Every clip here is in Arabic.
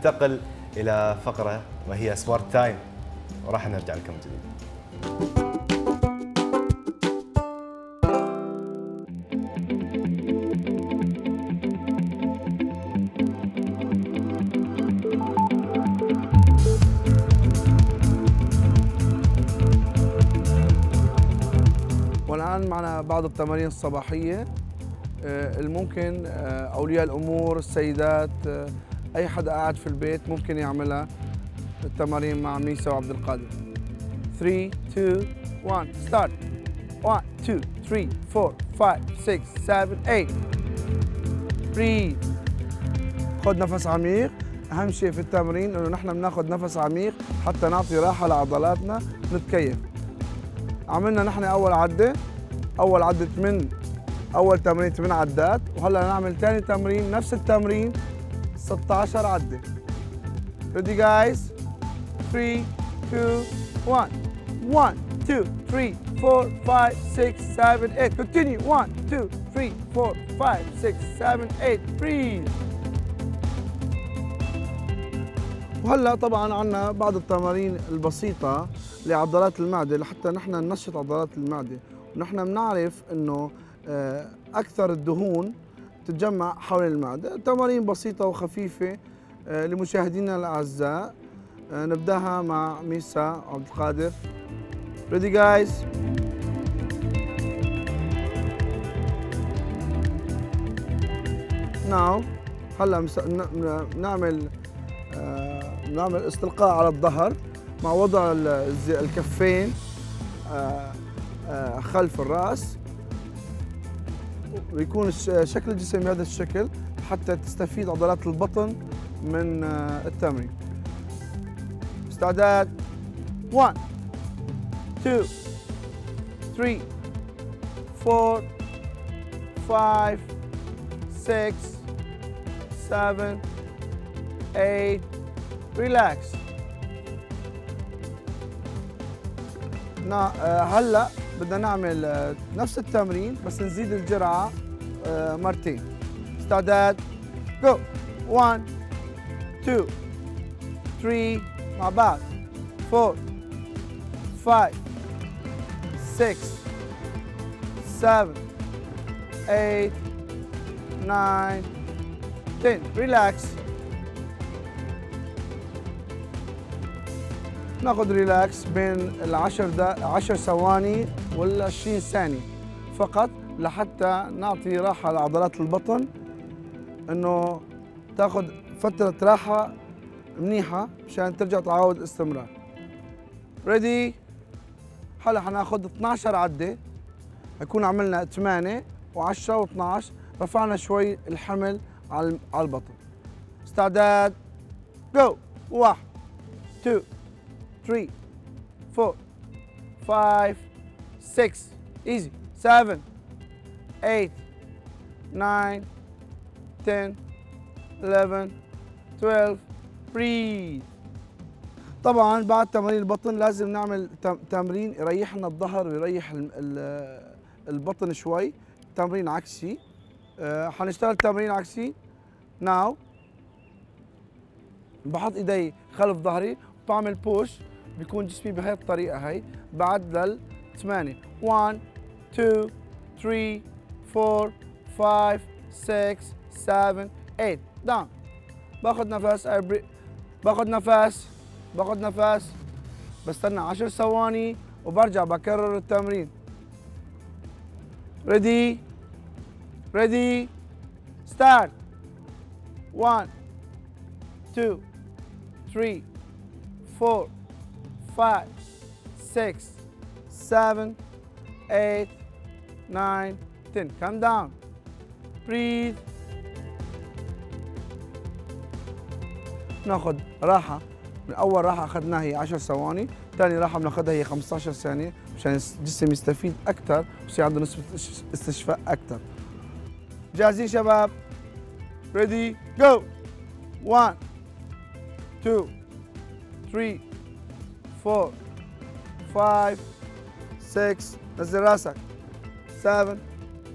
ننتقل إلى فقرة وهي سبورت تايم، وراح نرجع لكم من جديد. والآن معنا بعض التمارين الصباحية الممكن أولياء الأمور، السيدات، أي حدا قاعد في البيت ممكن يعملها. التمارين مع ميسا وعبد القادر. 3 2 1 start. 1 2 3 4 5 6 7 8. breathe. خد نفس عميق. أهم شيء في التمرين إنه نحن بناخد نفس عميق حتى نعطي راحة لعضلاتنا نتكيف. عملنا نحن أول عدة 8 عدات، وهلا نعمل ثاني تمرين نفس التمرين 16 عدة. Ready guys? 3 2 1 1 2 3 4 5 6 7 8. Continue. 1 2 3 4 5 6 7 8. Breathe. وهلا طبعا عندنا بعض التمارين البسيطة لعضلات المعدة لحتى نحن ننشط عضلات المعدة، ونحن بنعرف انه اكثر الدهون تتجمع حول المعدة. تمارين بسيطة وخفيفة لمشاهدينا الأعزاء. نبداها مع ميسا عبد القادر. Ready guys? Now هلا نعمل استلقاء على الظهر مع وضع الكفين خلف الرأس، ويكون شكل الجسم بهذا الشكل حتى تستفيد عضلات البطن من التمرين. استعداد. 1 2 3 4 5 6 7 8. ريلاكس. هلا بدنا نعمل نفس التمرين بس نزيد الجرعة مرتين. استعداد. جو. 1 2 3 مع بعض 4 5 6 7 8 9 10. ريلاكس. ناخذ ريلاكس بين 10 ثواني ولا 20 ثانية فقط لحتى نعطي راحة لعضلات البطن، انه تاخذ فترة راحة منيحة مشان ترجع تعاود استمرار. ريدي؟ هلا حناخذ 12 عدة، حيكون عملنا 8 و10 و12، رفعنا شوي الحمل على البطن. استعداد. جو. 1 2 3 4 5 6 easy 7 8 9 10 11 12. breathe. طبعا بعد تمارين البطن لازم نعمل تمرين يريح لنا الظهر ويريح البطن شوي. تمرين عكسي. حنشتغل تمرين عكسي. ناو بحط ايدي خلف ظهري وبعمل بوش، بيكون جسمي بهي الطريقة هي. بعد لل8 1 2 3 4 5 6 7 8. داون. باخذ نفس بستنى 10 ثواني وبرجع بكرر التمرين. ready start. 1 2 3 4 5 6 7 8 9 10. Calm down. breathe. ناخذ راحة. من أول راحة أخذناها هي 10 ثواني، ثاني راحة بناخذها هي 15 ثانية مشان الجسم يستفيد أكثر ويصير عنده نسبة استشفاء أكثر. جاهزين شباب؟ ready go. 1 2 3 4 5 6 نزل راسك 7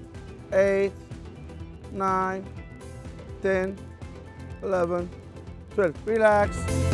8 9 10 11 12 ريلاكس.